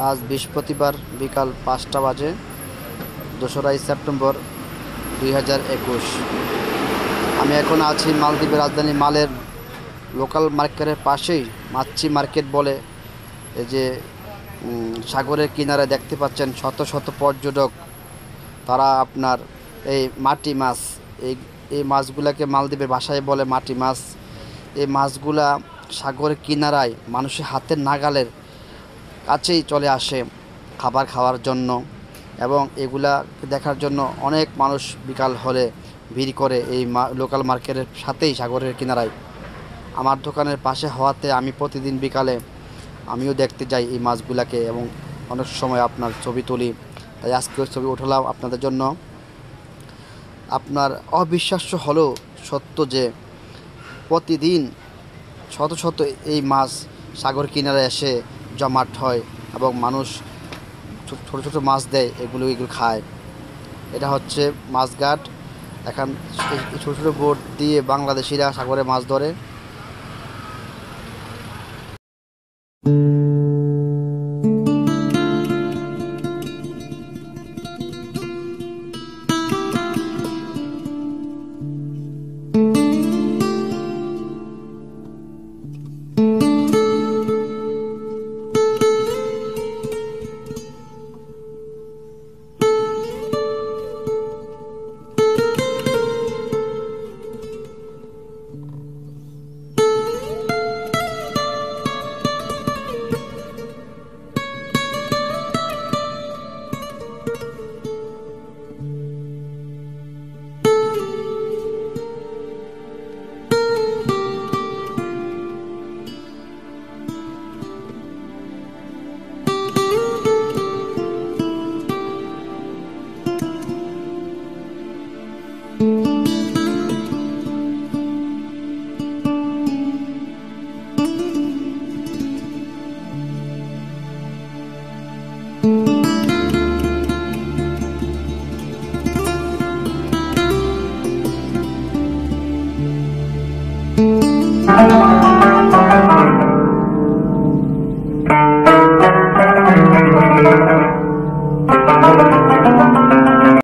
আজ বৃহস্পতিবার বিকাল ৫টা বাজে, ২রা সেপ্টেম্বর ২০২১। আমি এখন আছি মালদ্বীপের রাজধানী মালের লোকাল মার্কেটের পাশেই, মাছি মার্কেট বলে। এই যে সাগরের কিনারে দেখতে পাচ্ছেন শত শত পর্যটক, তারা আপনার এই মাটি মাছ, এই এই মাছগুলাকে মালদ্বীপের ভাষায় বলে মাটি মাছ। এই মাছগুলা সাগরের কিনারায় মানুষের হাতের নাগালের কাছেই চলে আসে খাবার খাওয়ার জন্য, এবং এগুলা দেখার জন্য অনেক মানুষ বিকাল হলে ভিড় করে এই লোকাল মার্কেটের সাথেই সাগরের কিনারায়। আমার দোকানের পাশে হওয়াতে আমি প্রতিদিন বিকালে আমিও দেখতে যাই এই মাছগুলাকে, এবং অনেক সময় আপনার ছবি তুলি। তাই আজকেও ছবি উঠালাম আপনাদের জন্য। আপনার অবিশ্বাস্য হলেও সত্য যে প্রতিদিন শত শত এই মাছ সাগর কিনারে এসে জমাট হয়, এবং মানুষ ছোটো ছোটো মাছ দেয়, এগুলো খায়। এটা হচ্ছে মাছঘাট। এখন এই ছোটো ছোটো বোট দিয়ে বাংলাদেশিরা সাগরে মাছ ধরে।